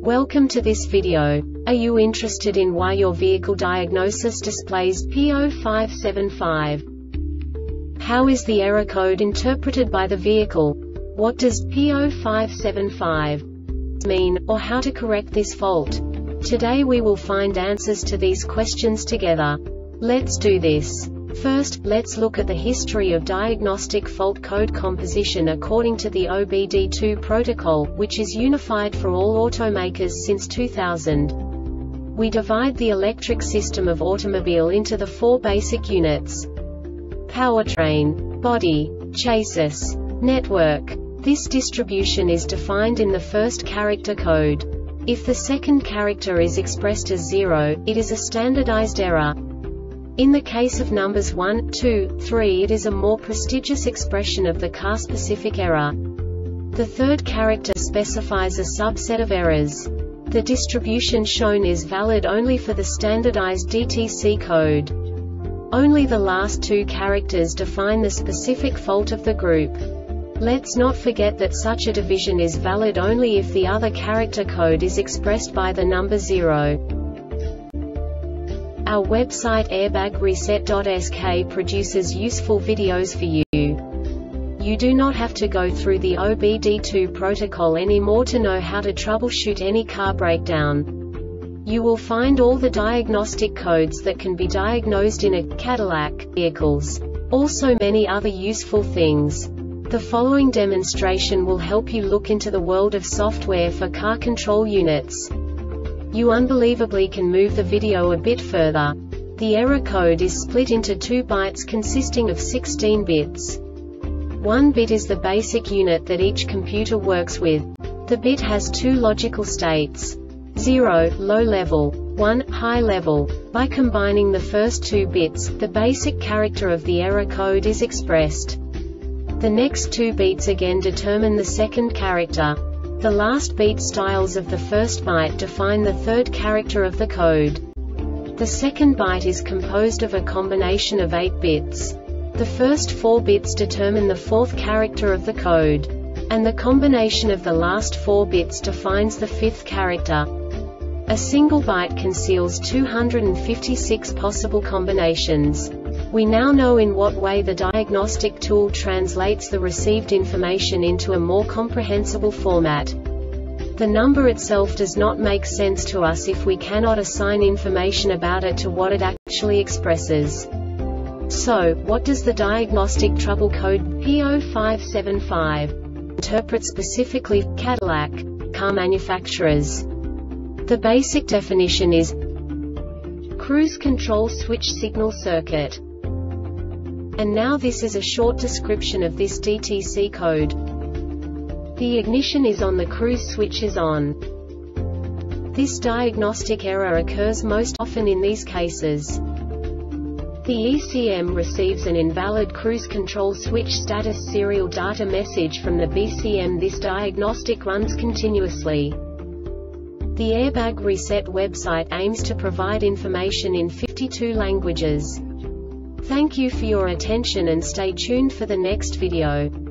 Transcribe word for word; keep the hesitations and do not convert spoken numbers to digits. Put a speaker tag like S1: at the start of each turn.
S1: Welcome to this video. Are you interested in why your vehicle diagnosis displays P zero five seven five? How is the error code interpreted by the vehicle? What does P zero five seven five mean, or how to correct this fault? Today we will find answers to these questions together. Let's do this. First, let's look at the history of diagnostic fault code composition according to the O B D two protocol, which is unified for all automakers since two thousand. We divide the electric system of automobile into the four basic units: powertrain, body, chassis, network. This distribution is defined in the first character code. If the second character is expressed as zero, it is a standardized error. In the case of numbers one, two, three, it is a more prestigious expression of the car-specific error. The third character specifies a subset of errors. The distribution shown is valid only for the standardized D T C code. Only the last two characters define the specific fault of the group. Let's not forget that such a division is valid only if the other character code is expressed by the number zero. Our website airbag reset dot S K produces useful videos for you. You do not have to go through the O B D two protocol anymore to know how to troubleshoot any car breakdown. You will find all the diagnostic codes that can be diagnosed in a Cadillac vehicles. Also many other useful things. The following demonstration will help you look into the world of software for car control units. You unbelievably can move the video a bit further. The error code is split into two bytes consisting of sixteen bits. One bit is the basic unit that each computer works with. The bit has two logical states: zero, low level, one, high level. By combining the first two bits, the basic character of the error code is expressed. The next two bits again determine the second character. The last beat styles of the first byte define the third character of the code. The second byte is composed of a combination of eight bits. The first four bits determine the fourth character of the code. And the combination of the last four bits defines the fifth character. A single byte conceals two hundred fifty-six possible combinations. We now know in what way the diagnostic tool translates the received information into a more comprehensible format. The number itself does not make sense to us if we cannot assign information about it to what it actually expresses. So, what does the diagnostic trouble code P zero five seven five interpret specifically for Cadillac car manufacturers? The basic definition is cruise control switch signal circuit. And now this is a short description of this D T C code. The ignition is on, the cruise switch is on. This diagnostic error occurs most often in these cases. The E C M receives an invalid cruise control switch status serial data message from the B C M. This diagnostic runs continuously. The Airbag Reset website aims to provide information in fifty-two languages. Thank you for your attention and stay tuned for the next video.